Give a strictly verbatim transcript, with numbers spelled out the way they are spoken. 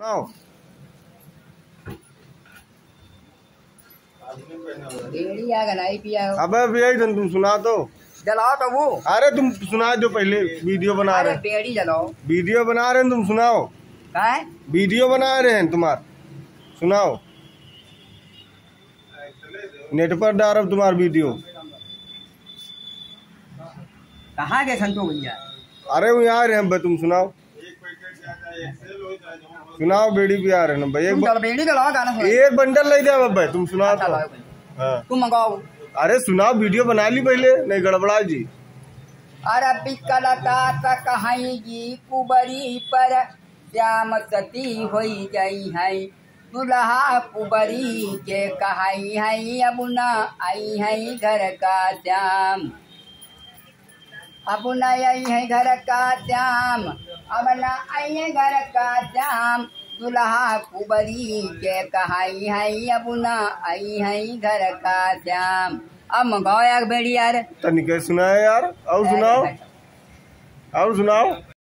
सुनाओ। अबे भैया तुम सुना तो जलाओ तो वो। अरे तुम सुना दो पहले, वीडियो बना रहे हैं। बेड़ी जलाओ। वीडियो बना रहे हैं, तुम सुनाओ। है वीडियो बना रहे हैं तुम्हार, सुनाओ। नेट पर डाल रहा तुम्हारा वीडियो। कहाँ गए संतो भैया? अरे वो यहाँ रहे हैं, तुम सुनाओ सुनाओ। बेड़ी भी आ रहे हैं भाई। तुम बेड़ी जलाओ, गाना सुनाओ। एक बंडल ले जाओ भाई, तुम सुनाओ तो। हाँ तुम मंगाओ। अरे सुनाओ, वीडियो बना ली पहले, नहीं गड़बड़ा जी। अरे बिकलता कहाईगी कुबरी पर श्याम सती होई जाई है, दुल्हा कुबरी के कहाई है, अब न आई है घर का श्याम, अब न आई है घर का श्याम, अब न आई है घर का श्याम, दुल्हा कुबरी के कहाई है, अब न आई है घर का श्याम। अब मंगाओ यार बेड़ी यार। तनिक सुनाए यार, और सुनाओ और सुनाओ।